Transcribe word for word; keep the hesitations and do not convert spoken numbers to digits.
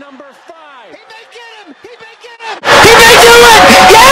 number five. He may get him. He may get him. He may do it. Yes!